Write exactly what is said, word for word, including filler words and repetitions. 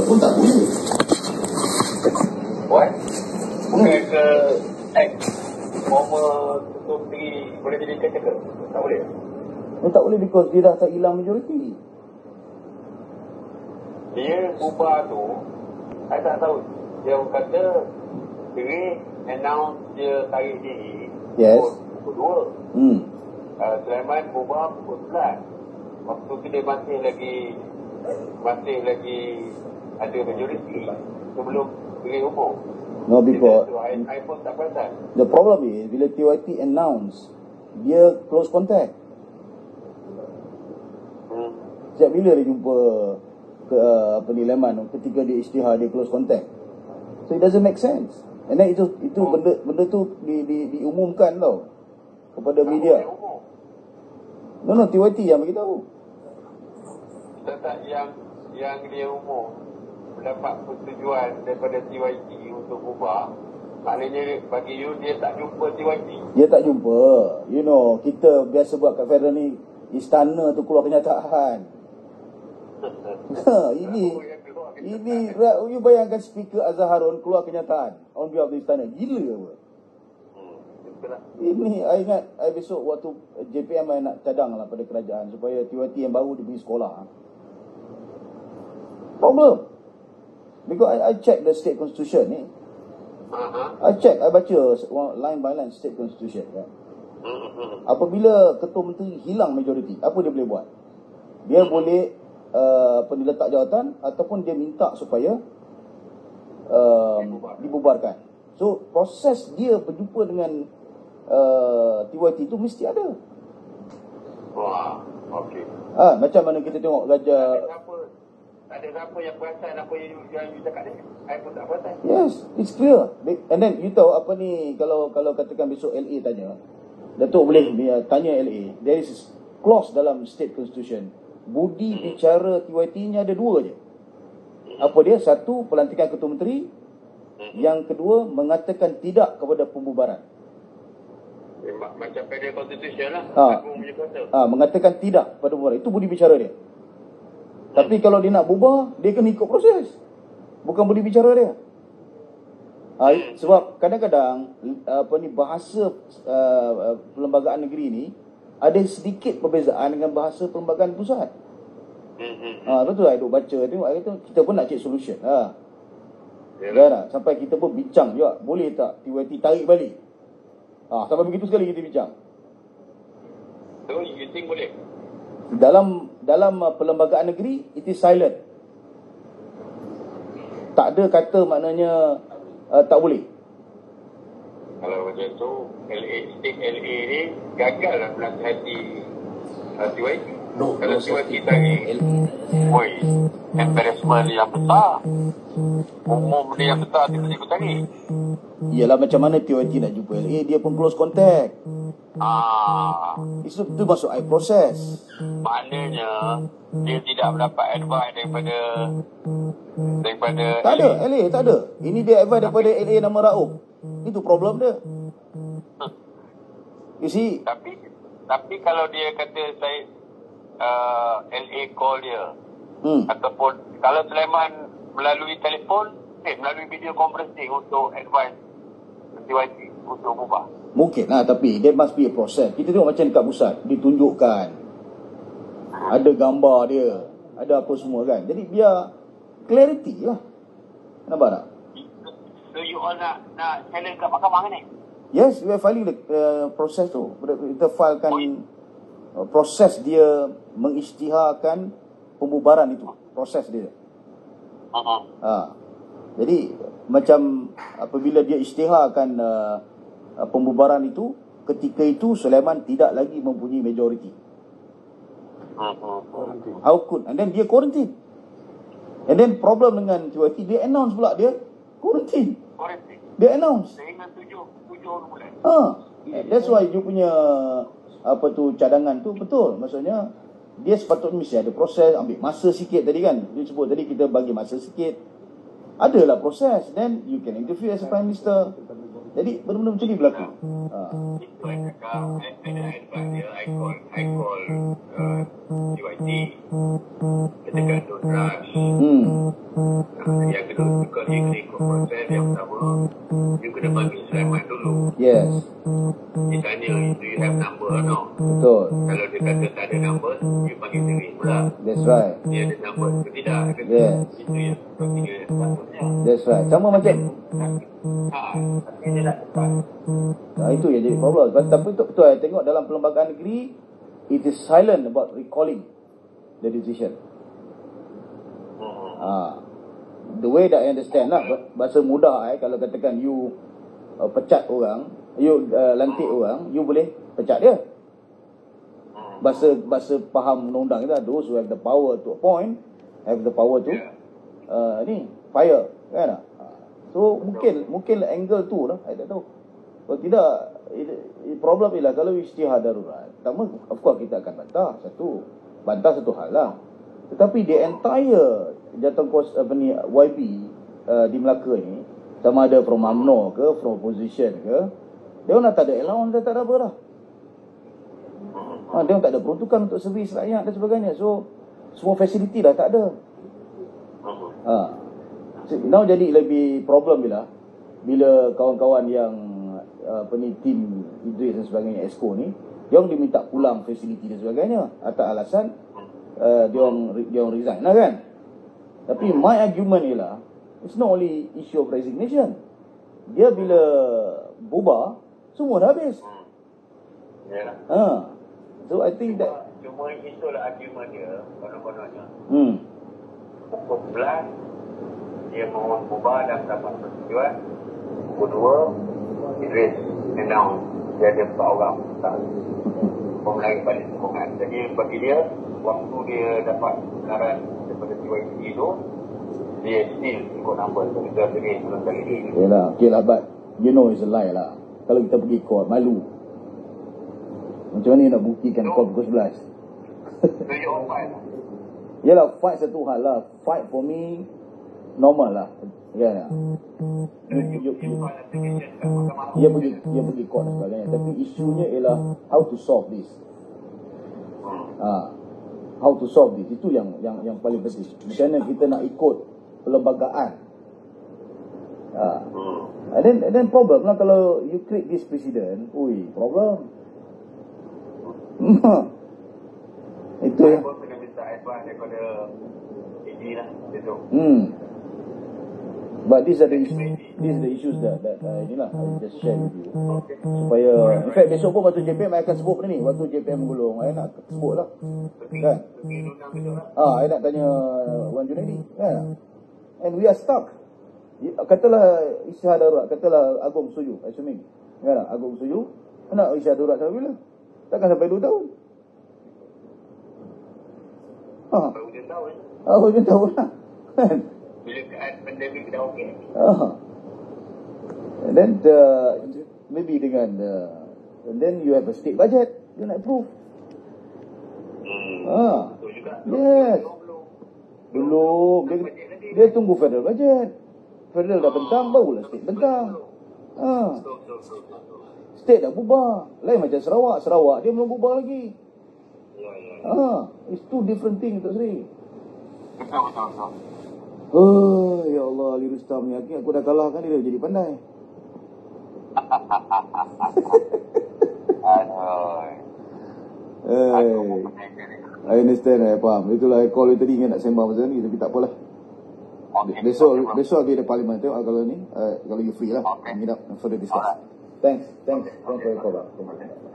pun tak boleh. What? Bukan ke ex former ketua menteri boleh jadi caretaker? Tak boleh? Dia tak boleh because dia dah tak hilang majoriti. Dia ubah tu, saya tak tahu. Dia kata dia announce dia tarik diri Yes. pukul dua. Hmm. Uh, Sulaiman ubah pukul sebelas. Waktu tu dia masih lagi masih lagi ada majoriti sebelum dia umur. No, because I, I pun tak perasan. the problem is bila T Y T announce dia close contact. Hmm. Sejak bila dia jumpa ke uh, apa ni Leman ketika dia isytihar dia close contact. So it doesn't make sense. And then itu itu Oh. benda benda tu di, di diumumkan tau kepada media. No no T Y T yang bagi tahu. Tetap yang yang dia umur mendapat persetujuan daripada T Y T untuk ubah, maknanya bagi you dia tak jumpa T Y T. Dia tak jumpa. You know, kita biasa buat kat federal ni istana tu keluar kenyataan. Ha, ini ini you bayangkan speaker Azhar Harun keluar kenyataan on behalf of istana. Gila apa? Ini I ingat I besok waktu J P M I nak cadang lah pada kerajaan supaya T Y T yang baru dia pergi sekolah. Problem. Because I, I check the state constitution ni. Uh-huh. I check, I baca line by line state constitution kan. Apabila ketua menteri hilang majoriti, apa dia boleh buat? Dia boleh uh, apa ni letak jawatan ataupun dia minta supaya uh, dibubarkan. So proses dia berjumpa dengan uh, T Y T tu mesti ada. Wah, okey. Ah, macam mana kita tengok Raja. Tak ada siapa yang perasan apa yang you, yang you cakap ni. Saya pun tak perasan. Yes, it's clear. And then you tahu apa ni, kalau kalau katakan besok L A tanya, Datuk boleh uh, tanya L A. There is clause dalam state constitution. Budi bicara T Y T nya ada dua je. Apa dia? Satu, pelantikan ketua menteri. Yang kedua, mengatakan tidak kepada pembubaran. Eh, macam federal constitution lah. Ha. Aku punya kuasa. Ah, mengatakan tidak pada pembubaran. Itu budi bicara dia. Tapi kalau dia nak bubar, dia kena ikut proses. Bukan budi bicara dia. Ha, sebab kadang-kadang apa ni bahasa uh, perlembagaan negeri ni ada sedikit perbezaan dengan bahasa perlembagaan pusat. Ha, betul lah, duk baca tengok kata kita pun nak cek solution. Ha. Kan tak? Sampai kita pun bincang juga, boleh tak T Y T tarik balik? Ha, sampai begitu sekali kita bincang. So you think boleh? Dalam dalam uh, perlembagaan negeri it is silent. Tak ada kata maknanya uh, tak boleh. Kalau macam tu L A, state L A ni gagal lah menasihati uh, T Y T. No, kalau no, T Y T tadi oi, embarrassment yang besar, umum dia yang besar kita ikut tadi. Ialah macam mana T Y T nak jumpa L A, dia pun close contact. Ah, Itu, itu masuk air proses. maknanya dia tidak mendapat advice daripada daripada Tak ada L A, tak ada. Ini dia advice daripada L A nama Rauf. Itu problem dia. You see. Tapi tapi kalau dia kata saya uh, L A call dia, Hmm. ataupun kalau Sulaiman melalui telefon, eh, melalui video conferencing untuk advice T Y T untuk ubah. Mungkin lah, tapi there must be a process. Kita tengok macam dekat pusat, ditunjukkan. Ada gambar dia, ada apa semua kan. Jadi biar clarity lah. Nampak tak? So you all nak nak challenge kat mahkamah ni? Yes, we are filing the uh, proses tu. Kita filekan uh, proses dia mengisytiharkan pembubaran itu. Proses dia. Uh-huh. Ha. Jadi macam apabila dia isytiharkan uh, uh, pembubaran itu, ketika itu Sulaiman tidak lagi mempunyai majoriti. Uh-huh. How could? And then dia quarantine. And then problem dengan T Y T, dia announce pula dia quarantine. Quarantine. Dia announce. Sehingga tujuh tujuh bulan. Ha. That's why you punya apa tu cadangan tu betul. Maksudnya dia sepatutnya mesti ada proses, ambil masa sikit tadi kan. Dia sebut tadi kita bagi masa sikit. Adalah proses. Then you can interview as a Prime Minister. Jadi benda-benda macam ni berlaku. Ha. Itu I cakap, ada advice dia, I call, I call uh, T Y T, katakan don't rush. Hmm. Yang kedua, juga you kena ikut proses yang pertama. You kena panggil Sulaiman dulu. Yes. Dia tanya, do you have number or not? Betul. Kalau dia kata tak ada number, you panggil diri pula. That's right. Dia ada number ke tidak? Yes. Itu yang ketiga sepatutnya. That's right. Sama macam Ha, tapi dia tak tepat. Nah, itu yang jadi problem. Tapi betul-betul saya tengok dalam perlembagaan negeri, it is silent about recalling the decision. Ah, the way that I understand lah, bahasa mudah eh, kalau katakan you uh, pecat orang, you uh, lantik orang, you boleh pecat dia. Bahasa bahasa faham undang-undang kita, those who have the power to appoint have the power to uh, ni fire, kan? So mungkin mungkin angle tu lah, saya tak tahu. Kalau tidak, problem ialah kalau isytihad darurat, pertama of course kita akan bantah satu, bantah satu hal lah. Tetapi the entire jatuh kos apa ni Y B uh, di Melaka ni, sama ada from UMNO ke, from opposition ke, dia orang dah tak ada allowance, dah tak ada apa dah. Ha, dia orang tak ada peruntukan untuk servis rakyat dan sebagainya. So semua fasiliti dah tak ada. Ha. So, now jadi lebih problem bila bila kawan-kawan yang uh, apa ni tim Idris dan sebagainya, Exco ni, dia orang diminta pulang fasiliti dan sebagainya atas alasan uh, dia orang dia orang resign lah kan. Tapi my argument ialah, it's not only issue of resignation. Dia bila bubar, semua dah habis. Ya. Ha. So I think that cuma itulah argument dia konon-kononnya. Hmm. Pukul sebelas dia mohon bubar dan dapat persetujuan. Pukul dua Idris announce dia ada empat orang tak pemenang pada sokongan. Jadi bagi dia, waktu dia dapat kebenaran daripada T Y C tu, dia still ikut number. So kita sendiri sebelum kali ni. Yelah, okay lah, but you know it's a lie lah. Kalau kita pergi court, malu. Macam mana nak buktikan so, court pukul sebelas? So you all fight lah. Yelah, fight satu hal lah. Fight for me normal lah. Kan tak? Dia pergi dia pergi court dan sebagainya. Tapi isunya ialah how to solve this. Ha, how to solve this. Itu yang yang yang paling penting. Macam mana kita nak ikut perlembagaan. Ha. And then, and then problem lah kalau you create this precedent. Ui, problem. Itu ya. Saya pun kena minta advice daripada A D lah. Itu. Hmm. But these are the issues, these are the issues that, that uh, inilah I just share with you. Supaya, in fact besok pun waktu J P M I akan sebut benda ni. Waktu J P M gulung, I nak sebut lah. Kan? Ah, I nak tanya Wan Junaidi. Kan? And we are stuck. Katalah isytihad darurat, katalah Agong setuju, assuming. Kan? Agong setuju, nak isytihad darurat sampai bila? Takkan sampai dua tahun. Ah. Baru dia tahu eh. Ah, baru dia tahu lah. Kan? Bila keadaan pandemik dah okey. Ah. And then uh, maybe dengan uh, and then you have a state budget, you nak approve. Hmm. Ah. Betul juga. Yes. Belum. Dia, dia tunggu federal budget. Federal dah bentang, barulah state bentang. Ah. State dah bubar. Lain macam Sarawak. Sarawak dia belum bubar lagi. Ya, ya. Ah, it's two different things, Tok Sri. Betul, betul, betul. Oh, ya Allah, Ali Rustam ni. Aku dah kalahkan dia, dah jadi pandai. Aduh. Eh, I understand, I faham. Itulah I call you tadi ingat nak sembang pasal ni, tapi tak apalah. Okay. Besok besok lagi ada parlimen, tengok kalau ni, uh, kalau you free lah. Okay. Meet up and further discuss. Thanks, thanks, thanks for your call. Thank you.